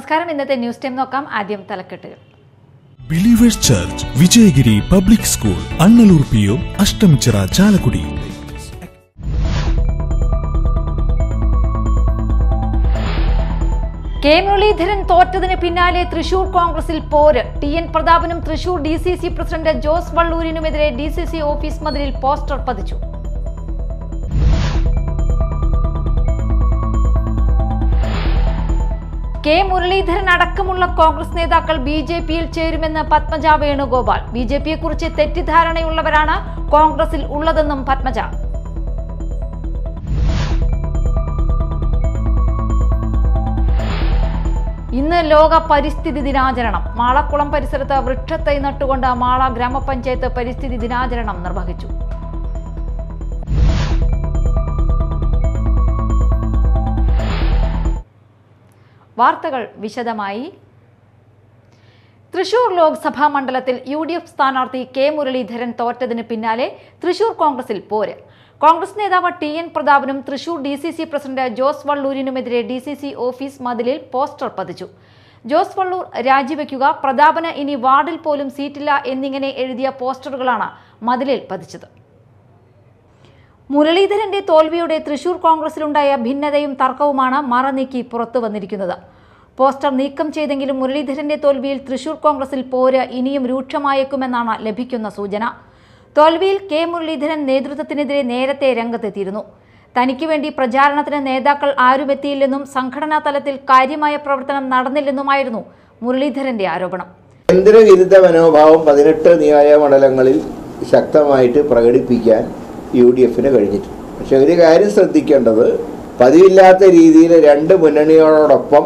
നമസ്കാരം. ഇന്നത്തെ news time നോക്കാം. ആദ്യം തലക്കെട്ടുകൾ. Believers church Vijayagiri public school Annalur PO Ashtamichira Chalakudy. K Muraleedharan തോറ്റതിന് പിന്നാലെ തൃശൂർ കോൺഗ്രസിൽ പോര്. TN പ്രതാപനും തൃശൂർ DCC പ്രസിഡന്റ് ജോസ് വള്ളൂരിനുമെതിരെ DCC ഓഫീസ് മതിലിൽ പോസ്റ്റർ പതിച്ചു. കെ മുരളീധരൻ അടക്കമുള്ള കോൺഗ്രസ് നേതാക്കൾ BJPയിൽ ചേരുമെന്ന് പത്മജ വേണുഗോപാൽ. BJPയെക്കുറിച്ച് തെറ്റിദ്ധാരണയുള്ളവരാണ് കോൺഗ്രസിൽ ഉള്ളതെന്നും പത്മജ. ഇന്ന് ലോക പരിസ്ഥിതി ദിനാചരണം. മാളക്കുളം പരിസരത്ത് വൃക്ഷത്തൈ നട്ടുകൊണ്ട് മാള ഗ്രാമപഞ്ചായത്ത് പരിസ്ഥിതി ദിനാചരണം നിർവഹിച്ചു. വാർത്തകൾ വിശദമായി. തൃശൂർ ലോക്സഭാ മണ്ഡലത്തിൽ UDF സ്ഥാനാർത്ഥി കെ മുരളീധരൻ തോറ്റതിന് പിന്നാലെ തൃശൂർ കോൺഗ്രസിൽ പോര്. കോൺഗ്രസ് നേതാവ് TN പ്രതാപനും തൃശൂർ DCC പ്രസിഡന്റ് ജോസ് വള്ളൂരിനുമെതിരെ DCC ഓഫീസ് മതിലിൽ പോസ്റ്റർ പതിച്ചു. ജോസ് വള്ളൂർ രാജിവെക്കുക, പ്രതാപന് ഇനി വാർഡിൽ പോലും സീറ്റില്ല എന്നിങ്ങനെ എഴുതിയ പോസ്റ്ററുകളാണ് മതിലിൽ പതിച്ചത്. മുരളീധരന്റെ തോൽവിയോടെ തൃശൂർ കോൺഗ്രസിലുണ്ടായ ഭിന്നതയും തർക്കവുമാണ് മറനീക്കി പുറത്തു വന്നിരിക്കുന്നത്. പോസ്റ്റർ നീക്കം ചെയ്തെങ്കിലും മുരളീധരന്റെ തോൽവിയിൽ തൃശൂർ കോൺഗ്രസിൽ പോര് ഇനിയും രൂക്ഷമായേക്കുമെന്നാണ് ലഭിക്കുന്ന സൂചന. തോൽവിയിൽ കെ മുരളീധരൻ നേതൃത്വത്തിനെതിരെ നേരത്തെ രംഗത്തെത്തിയിരുന്നു. തനിക്ക് വേണ്ടി പ്രചാരണത്തിന് നേതാക്കൾ ആരുമെത്തിയില്ലെന്നും സംഘടനാ തലത്തിൽ കാര്യമായ പ്രവർത്തനം നടന്നില്ലെന്നുമായിരുന്നു മുരളീധരന്റെ ആരോപണം. കേന്ദ്രവിരുദ്ധ മനോഭാവം 18 നിയോജകമണ്ഡലങ്ങളിൽ ശക്തമായിട്ട് പ്രകടിപ്പിക്കാൻ UDFന് കഴിഞ്ഞിട്ടുണ്ട്. പക്ഷെ ഒരു കാര്യം ശ്രദ്ധിക്കേണ്ടത്, പതിവില്ലാത്ത രീതിയിൽ 2 മുന്നണികളോടൊപ്പം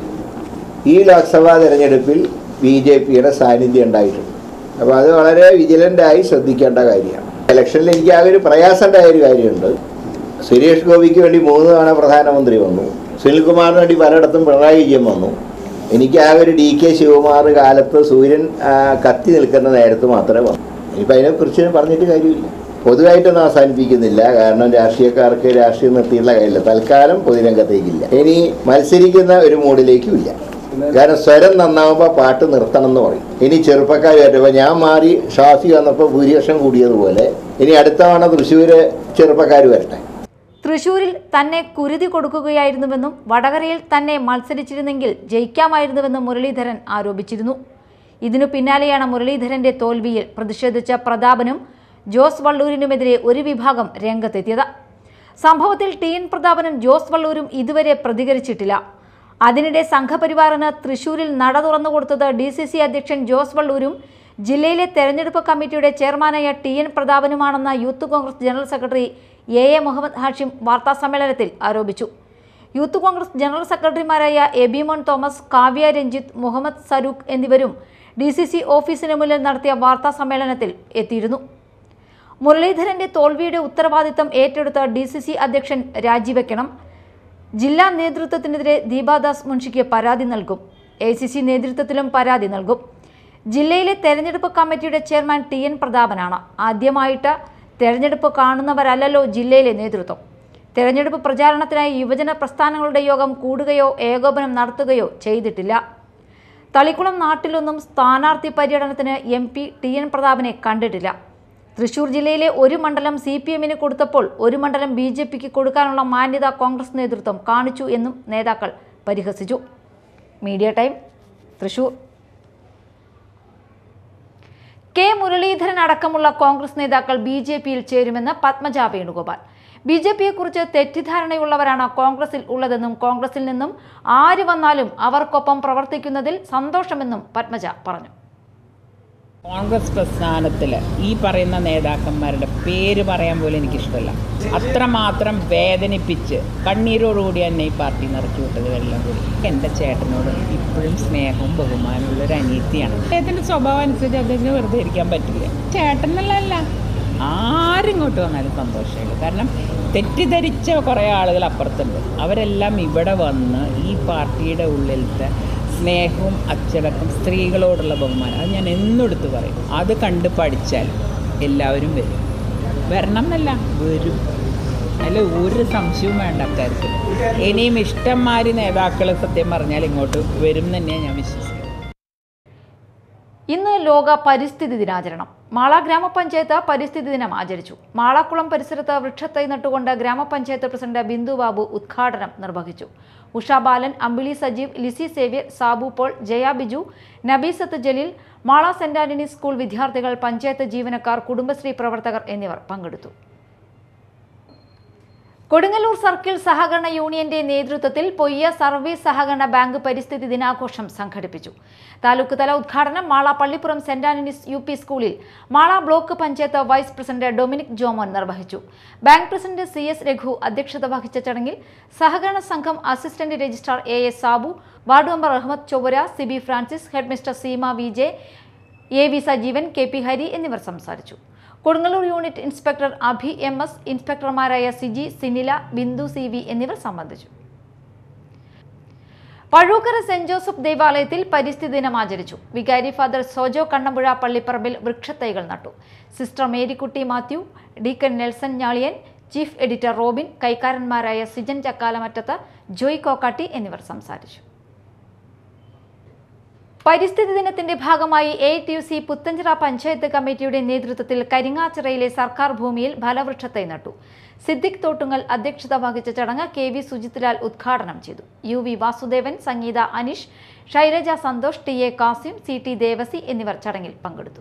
ഈ ലോക്സഭാ തെരഞ്ഞെടുപ്പിൽ BJPയുടെ സാന്നിധ്യം ഉണ്ടായിട്ടുണ്ട്. അപ്പോൾ അത് വളരെ വിജിലൻ്റായി ശ്രദ്ധിക്കേണ്ട കാര്യമാണ്. ഇലക്ഷനിൽ എനിക്ക് ആ ഒരു പ്രയാസമുണ്ടായ ഒരു കാര്യമുണ്ട്. സുരേഷ് ഗോപിക്ക് വേണ്ടി 3 തവണ പ്രധാനമന്ത്രി വന്നു. സുനിൽകുമാറിന് വേണ്ടി പലയിടത്തും പിണറായി വിജയൻ വന്നു. എനിക്ക് ആ ഒരു DK ശിവകുമാർ കാലത്ത് സൂര്യൻ കത്തി നിൽക്കുന്ന നേരത്ത് മാത്രമേ വന്നു. ഇനിയിപ്പോൾ അതിനെക്കുറിച്ച് പറഞ്ഞിട്ട് കാര്യമില്ല. പൊതുവായിട്ടൊന്നും അവസാനിപ്പിക്കുന്നില്ല. കാരണം രാഷ്ട്രീയക്കാർക്ക് രാഷ്ട്രീയം നിർത്തിയുള്ള കാര്യമില്ല. തൽക്കാലം പൊതുരംഗത്തേക്കില്ല. ഇനി മത്സരിക്കുന്ന ഒരു മൂഡിലേക്കും ഇല്ല. കാരണം സ്വരം നന്നാവുമ്പോൾ പാട്ട് നിർത്തണം എന്ന് പറയും. ഇനി ചെറുപ്പക്കാർ വരുമ്പോൾ ഞാൻ മാറി ഷാഫി വന്നപ്പോൾ ഭൂരിപക്ഷം കൂടിയതുപോലെ ഇനി അടുത്ത തവണ തൃശ്ശൂര് ചെറുപ്പക്കാർ വരട്ടെ. തൃശൂരിൽ തന്നെ കുരുതി കൊടുക്കുകയായിരുന്നുവെന്നും വടകരയിൽ തന്നെ മത്സരിച്ചിരുന്നെങ്കിൽ ജയിക്കാമായിരുന്നുവെന്നും മുരളീധരൻ ആരോപിച്ചിരുന്നു. ഇതിനു പിന്നാലെയാണ് മുരളീധരന്റെ തോൽവിയിൽ പ്രതിഷേധിച്ച പ്രതാപനും ജോസ് വള്ളൂരിനുമെതിരെ ഒരു വിഭാഗം രംഗത്തെത്തിയത്. സംഭവത്തിൽ TN പ്രതാപനും ജോസ് വള്ളൂരും ഇതുവരെ പ്രതികരിച്ചിട്ടില്ല. അതിനിടെ സംഘപരിവാറിന് തൃശൂരിൽ നട തുറന്നുകൊടുത്തത് DCC അധ്യക്ഷൻ ജോസ് വള്ളൂരും ജില്ലയിലെ തെരഞ്ഞെടുപ്പ് കമ്മിറ്റിയുടെ ചെയർമാനായ TN പ്രതാപനുമാണെന്ന youth Congress general secretary AA Muhammad Hashim വാർത്താസമ്മേളനത്തിൽ ആരോപിച്ചു. യൂത്ത് കോൺഗ്രസ് ജനറൽ സെക്രട്ടറിമാരായ എബിമോൻ തോമസ്, കാവ്യ രഞ്ജിത്ത്, മുഹമ്മദ് സരൂഖ് എന്നിവരും DCC ഓഫീസിന് മുന്നിൽ നടത്തിയ വാർത്താസമ്മേളനത്തിൽ എത്തിയിരുന്നു. മുരളീധരന്റെ തോൽവിയുടെ ഉത്തരവാദിത്തം ഏറ്റെടുത്ത DCC അധ്യക്ഷൻ രാജിവെക്കണം. ജില്ലാ നേതൃത്വത്തിനെതിരെ ദീപാദാസ് മുൻഷിക്ക് പരാതി നൽകും. ACC നേതൃത്വത്തിലും പരാതി നൽകും. ജില്ലയിലെ തെരഞ്ഞെടുപ്പ് കമ്മിറ്റിയുടെ ചെയർമാൻ TN പ്രതാപനാണ്. ആദ്യമായിട്ട് തെരഞ്ഞെടുപ്പ് കാണുന്നവരല്ലല്ലോ ജില്ലയിലെ നേതൃത്വം. തെരഞ്ഞെടുപ്പ് പ്രചാരണത്തിനായി യുവജന പ്രസ്ഥാനങ്ങളുടെ യോഗം കൂടുകയോ ഏകോപനം നടത്തുകയോ ചെയ്തിട്ടില്ല. തളിക്കുളം നാട്ടിലൊന്നും സ്ഥാനാർത്ഥി പര്യടനത്തിന് MP TN പ്രതാപനെ കണ്ടിട്ടില്ല. തൃശൂർ ജില്ലയിലെ ഒരു മണ്ഡലം CPMന് കൊടുത്തപ്പോൾ ഒരു മണ്ഡലം BJPക്ക് കൊടുക്കാനുള്ള മാന്യത കോൺഗ്രസ് നേതൃത്വം കാണിച്ചു എന്നും നേതാക്കൾ പരിഹസിച്ചു. Media time, Thrissur. K Muraleedharan അടക്കമുള്ള കോൺഗ്രസ് നേതാക്കൾ BJPയിൽ ചേരുമെന്ന് പത്മജ വേണുഗോപാൽ. BJPയെക്കുറിച്ച് തെറ്റിദ്ധാരണയുള്ളവരാണ് കോൺഗ്രസിൽ ഉള്ളതെന്നും കോൺഗ്രസിൽ നിന്നും ആര് വന്നാലും അവർക്കൊപ്പം പ്രവർത്തിക്കുന്നതിൽ സന്തോഷമെന്നും പത്മജ പറഞ്ഞു. കോൺഗ്രസ് പ്രസ്ഥാനത്തിൽ ഈ പറയുന്ന നേതാക്കന്മാരുടെ പേര് പറയാൻ പോലും എനിക്കിഷ്ടമല്ല. അത്രമാത്രം വേദനിപ്പിച്ച് കണ്ണീരോടുകൂടി എന്നെ ഈ പാർട്ടി നിറച്ചു വിട്ടത് എല്ലാം കൂടി. എൻ്റെ ചേട്ടനോട് ഇപ്പോഴും സ്നേഹവും ബഹുമാനമുള്ളൊരു അനിയത്തിയാണ്. അദ്ദേഹത്തിൻ്റെ സ്വഭാവം അനുസരിച്ച് അദ്ദേഹത്തിന് വെറുതെ ഇരിക്കാൻ പറ്റില്ല. ചേട്ടനല്ല, ആരിങ്ങോട്ട് വന്നാലും സന്തോഷമുള്ളൂ. കാരണം തെറ്റിദ്ധരിച്ച കുറേ ആളുകൾ അപ്പുറത്തുണ്ട്. അവരെല്ലാം ഇവിടെ വന്ന് ഈ പാർട്ടിയുടെ ഉള്ളിലത്തെ സ്നേഹവും അച്ചടക്കം, സ്ത്രീകളോടുള്ള ബഹുമാനം, അത് ഞാൻ എന്നെടുത്ത് പറയും. അത് കണ്ട് പഠിച്ചാൽ എല്ലാവരും വരും. വരണം എന്നല്ല, വരും. അതിൽ ഒരു സംശയവും വേണ്ട അക്കാര്യത്തിൽ. ഇനിയും ഇഷ്ടംമാതിരി നേതാക്കൾ സത്യം പറഞ്ഞാൽ ഇങ്ങോട്ട് വരും തന്നെയാണ് ഞാൻ വിശ്വസിക്കുന്നത്. ഇന്ന് ലോക പരിസ്ഥിതി ദിനാചരണം. മാള ഗ്രാമപഞ്ചായത്ത് പരിസ്ഥിതി ദിനം ആചരിച്ചു. മാളക്കുളം പരിസരത്ത് വൃക്ഷത്തൈ നട്ടുകൊണ്ട് ഗ്രാമപഞ്ചായത്ത് പ്രസിഡന്റ് ബിന്ദു ബാബു ഉദ്ഘാടനം നിർവഹിച്ചു. Usha Balan, Ambili Sajeev, Lissy Xavier, Sabu Paul, Jaya Biju, Nabeesath Jaleel, Mala saint Antony's school വിദ്യാർത്ഥികൾ, പഞ്ചായത്ത് ജീവനക്കാർ, കുടുംബശ്രീ പ്രവർത്തകർ എന്നിവർ പങ്കെടുത്തു. കൊടുങ്ങല്ലൂർ സർക്കിൾ സഹകരണ യൂണിയന്റെ നേതൃത്വത്തിൽ പൊയ്യ സർവീസ് സഹകരണ ബാങ്ക് പരിസ്ഥിതി ദിനാഘോഷം സംഘടിപ്പിച്ചു. താലൂക്ക് തല ഉദ്ഘാടനം Mala Pallipuram saint Antony's UP സ്കൂളിൽ Mala block panchayat vice president Dominic Jomon നിർവഹിച്ചു. ബാങ്ക് പ്രസിഡന്റ് CS രഘു അധ്യക്ഷത വഹിച്ച ചടങ്ങിൽ സഹകരണ സംഘം assistant registrar AS Sabu, ward member Ahammed Chowwara, Siby Francis, headmistress Seema VJ, AV Sajeevan, KP Hari എന്നിവർ സംസാരിച്ചു. Kodungallur unit inspector Abhi MS, ഇൻസ്പെക്ടർമാരായ സിജി, സിനില, ബിന്ദു CV എന്നിവർ സംബന്ധിച്ചു. പഴൂക്കര സെന്റ് ജോസഫ് ദേവാലയത്തിൽ പരിസ്ഥിതി ദിനം ആചരിച്ചു. വികാരി ഫാദർ സോജോ കണ്ണമ്പുഴ പള്ളിപ്പറമ്പിൽ വൃക്ഷത്തൈകൾ നട്ടു. Sister Marykutty Mathew, deacon Nelson Njaliyan, chief editor Robin, കൈക്കാരന്മാരായ സിജൻ ചക്കാലമറ്റത്ത്, ജോയ് കോക്കാട്ടി എന്നിവർ സംസാരിച്ചു. പരിസ്ഥിതി ദിനത്തിന്റെ ഭാഗമായി AITUC പുത്തഞ്ചിറ പഞ്ചായത്ത് കമ്മിറ്റിയുടെ നേതൃത്വത്തിൽ കരിങ്ങാച്ചിറയിലെ സർക്കാർ ഭൂമിയിൽ ഫലവൃക്ഷത്തൈ നട്ടു. സിദ്ദിഖ് തോട്ടുങ്ങൽ അധ്യക്ഷത വഹിച്ച ചടങ്ങ് KV സുജിത്ലാൽ ഉദ്ഘാടനം ചെയ്തു. UV വാസുദേവൻ, സംഗീത അനീഷ്, ശൈലജ സന്തോഷ്, TA കാസിം, CT ദേവസി എന്നിവർ ചടങ്ങിൽ പങ്കെടുത്തു.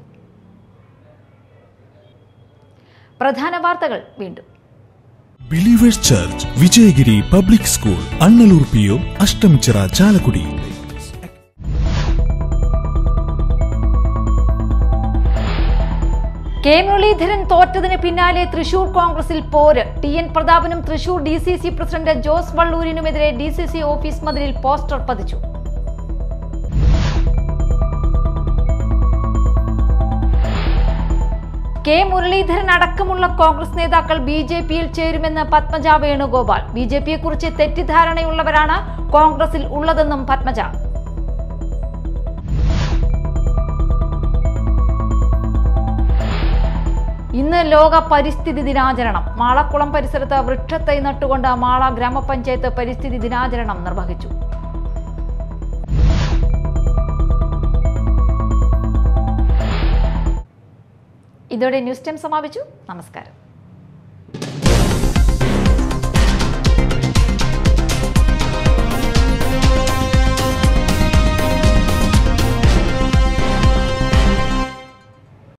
പ്രധാന വാർത്തകൾ വീണ്ടും. Believers church, Vijayagiri public school, Annalur PO, Ashtamichira, Chalakudy. K Muraleedharan തോറ്റതിന് പിന്നാലെ തൃശൂർ കോൺഗ്രസിൽ പോര്. TN പ്രതാപനും തൃശൂർ DCC പ്രസിഡന്റ് ജോസ് വള്ളൂരിനുമെതിരെ DCC ഓഫീസ് മതിലിൽ പോസ്റ്റർ പതിച്ചു. കെ മുരളീധരൻ അടക്കമുള്ള കോൺഗ്രസ് നേതാക്കൾ BJPയിൽ ചേരുമെന്ന് പത്മജ വേണുഗോപാൽ. BJPയെക്കുറിച്ച് തെറ്റിദ്ധാരണയുള്ളവരാണ് കോൺഗ്രസിൽ ഉള്ളതെന്നും പത്മജ. ഇന്ന് ലോക പരിസ്ഥിതി ദിനാചരണം. മാളക്കുളം പരിസരത്ത് വൃക്ഷത്തൈ നട്ടുകൊണ്ട് മാള ഗ്രാമപഞ്ചായത്ത് പരിസ്ഥിതി ദിനാചരണം നിർവഹിച്ചു. ഇതോടെ ന്യൂസ് ടൈം സമാപിച്ചു. നമസ്കാരം.